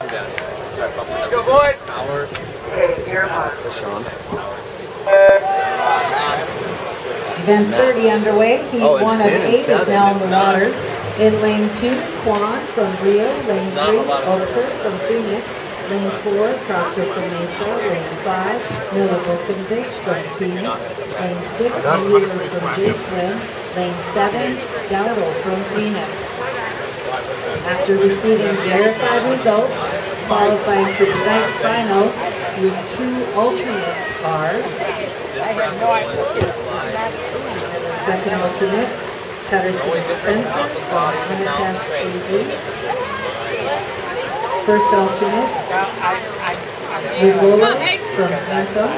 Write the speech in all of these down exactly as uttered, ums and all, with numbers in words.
Go, boys! Sean. Event thirty underway. Heat Oh, one of Finn and eight is seven. now in the water. In lane two, Quan from Rio. Lane three, Ultra from Phoenix. Lane four, Proctor from Mesa. Lane five, Miller Volkovich from Phoenix. Lane six, Wheeler from J-Swim. Lane seven, Dowdle from Phoenix. After receiving verified results, qualifying for tonight's finals with two alternates are second alternate, Patterson Spencer from Unattached A V. First alternate, Rigola from Anthem.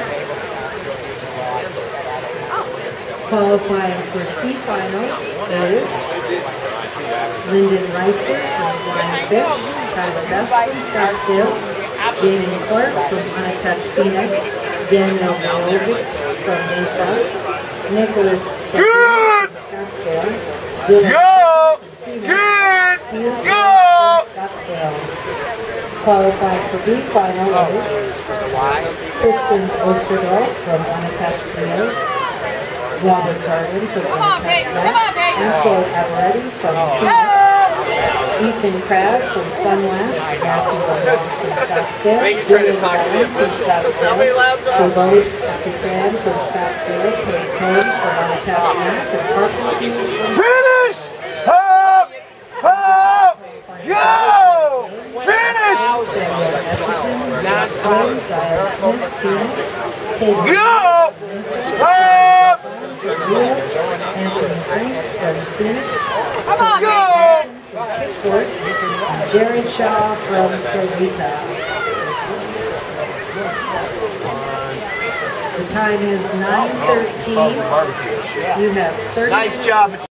Qualifying for C finals is Lyndon Reister from Flying Fish, Tyler Best from Scottsdale, Jamie Clark from Unattached Phoenix, Daniel Malovic from Mesa, Nicholas Sutton from Scottsdale, Dylan from Phoenix, from Scottsdale. Qualifying for B final is Christian Osterdahl from Unattached Rio, Robert Garden from Unattached Mac, Ansel Avaretti from Phoenix, Ethan Crabb from Sunwest, Matthew Bowles from Scottsdale, Julian Allen from Scottsdale, Devote Epicran from Scottsdale, Tate Combs from Unattached Mac, and Parker Hughes from Finish! Up! Up! Go! Finish! Samuel Etchison, Josh Flynn, Diane Smith, Phoenix, Hayden Go! Up! Anthony Franks from Phoenix, Go! Sports, and Jared Shaw from Sorita. The time is nine thirteen. You have thirty Nice job.